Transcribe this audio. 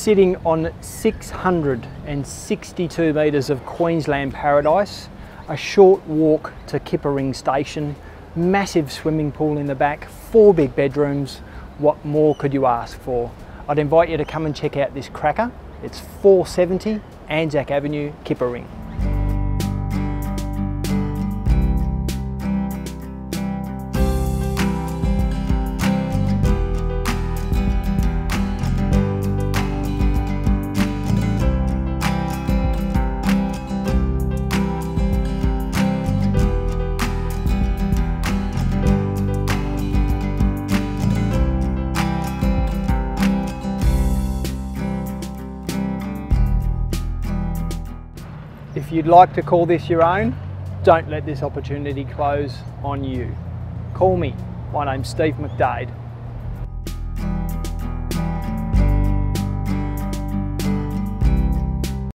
Sitting on 662 metres of Queensland paradise, a short walk to Kippa-Ring station, massive swimming pool in the back, 4 big bedrooms. What more could you ask for? I'd invite you to come and check out this cracker. It's 470 Anzac Avenue, Kippa-Ring. If you'd like to call this your own, don't let this opportunity close on you. Call me. My name's Steve McDade.